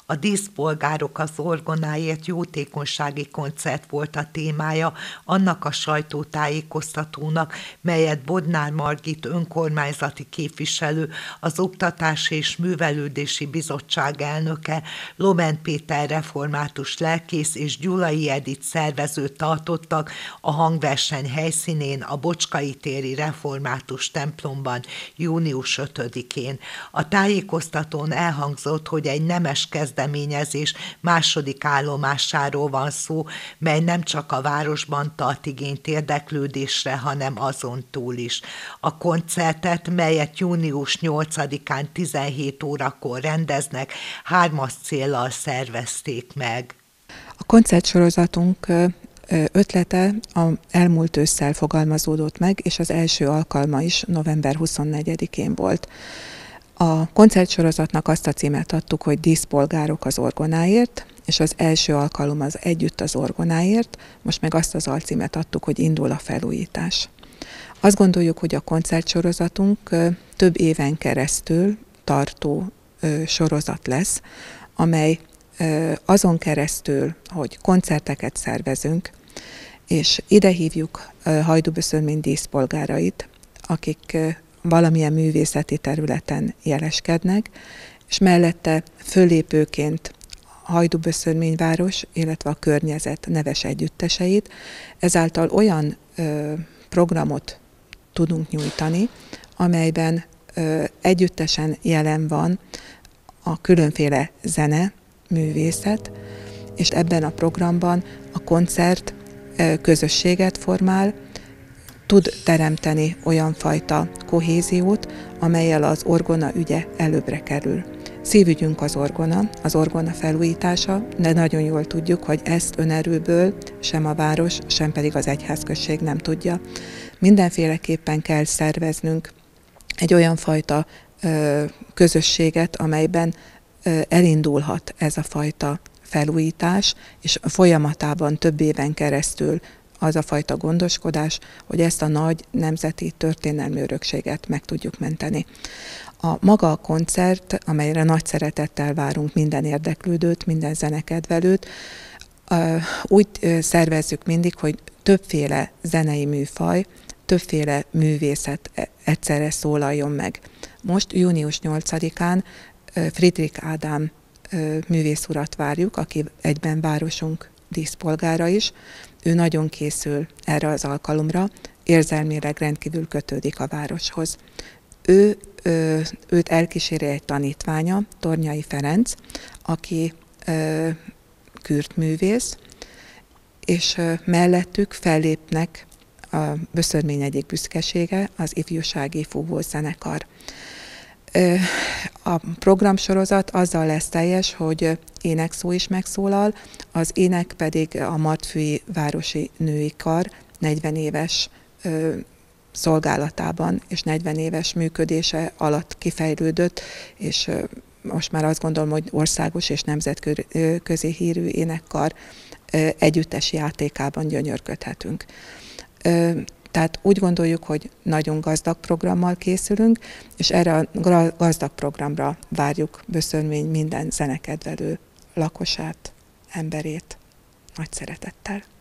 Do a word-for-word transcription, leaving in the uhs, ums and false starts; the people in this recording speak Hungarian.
A Díszpolgárok az orgonáért jótékonysági koncert volt a témája annak a sajtótájékoztatónak, melyet Bodnár Margit önkormányzati képviselő, az Oktatási és Művelődési Bizottság elnöke, Lomen Péter református lelkész és Gyulai Edith szervező tartottak a hangverseny helyszínén, a Bocskai téri református templomban június ötödikén. A tájékoztatón elhangzott, hogy egy nemes kezdeményezés második állomásáról van szó, mely nem csak a városban tart igényt érdeklődésre, hanem azon túl is. A koncertet, melyet június nyolcadikán tizenhét órakor rendeznek, hármas céllal szervezték meg. A koncertsorozatunk ötlete a elmúlt ősszel fogalmazódott meg, és az első alkalma is november huszonnegyedikén volt. A koncertsorozatnak azt a címet adtuk, hogy Díszpolgárok az orgonáért, és az első alkalom az Együtt az orgonáért, most meg azt az alcímet adtuk, hogy Indul a felújítás. Azt gondoljuk, hogy a koncertsorozatunk több éven keresztül tartó sorozat lesz, amely azon keresztül, hogy koncerteket szervezünk, és ide hívjuk Hajdúböszörmény díszpolgárait, akik valamilyen művészeti területen jeleskednek, és mellette fölépőként Hajdúböszörményváros, illetve a környezet neves együtteseit, ezáltal olyan ö, programot tudunk nyújtani, amelyben ö, együttesen jelen van a különféle zene, művészet, és ebben a programban a koncert ö, közösséget formál, tud teremteni olyan fajta kohéziót, amellyel az orgona ügye előbbre kerül. Szívügyünk az orgona, az orgona felújítása, de nagyon jól tudjuk, hogy ezt önerőből sem a város, sem pedig az egyházközség nem tudja. Mindenféleképpen kell szerveznünk egy olyan fajta ö, közösséget, amelyben ö, elindulhat ez a fajta felújítás, és folyamatában több éven keresztül az a fajta gondoskodás, hogy ezt a nagy nemzeti történelmi örökséget meg tudjuk menteni. A maga a koncert, amelyre nagy szeretettel várunk minden érdeklődőt, minden zenekedvelőt, úgy szervezzük mindig, hogy többféle zenei műfaj, többféle művészet egyszerre szólaljon meg. Most június nyolcadikán Friedrich Ádám művész urat várjuk, aki egyben városunk díszpolgára is. Ő nagyon készül erre az alkalomra, érzelmileg rendkívül kötődik a városhoz. Ő, ö, őt elkíséri egy tanítványa, Tornyai Ferenc, aki ö, kürt művész, és ö, mellettük fellépnek a Böszörmény egyik büszkesége, az ifjúsági fúvós zenekar. Ö, a programsorozat azzal lesz teljes, hogy énekszó is megszólal, az ének pedig a Martfői Városi Női Kar negyven éves ö, szolgálatában és negyven éves működése alatt kifejlődött, és most már azt gondolom, hogy országos és nemzetközi hírű énekkar együttes játékában gyönyörködhetünk. Tehát úgy gondoljuk, hogy nagyon gazdag programmal készülünk, és erre a gazdag programra várjuk Böszörmény minden zenekedvelő lakosát, emberét nagy szeretettel.